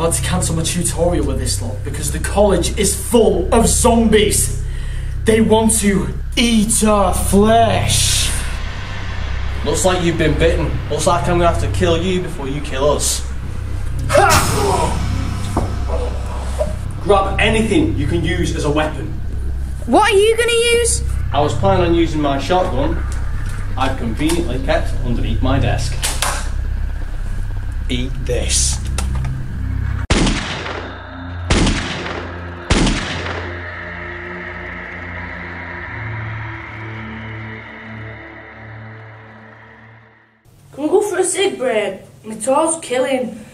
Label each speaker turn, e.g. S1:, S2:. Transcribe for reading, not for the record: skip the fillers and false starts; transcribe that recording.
S1: had to cancel my tutorial with this lot because the college is full of zombies. They want to eat our flesh.
S2: Looks like you've been bitten. Looks like I'm gonna have to kill you before you kill us. Ha! Grab anything you can use as a weapon.
S3: What are you gonna use?
S2: I was planning on using my shotgun. I've conveniently kept underneath my desk.
S1: Eat this.
S4: Can we go for a cig break? My toes killing.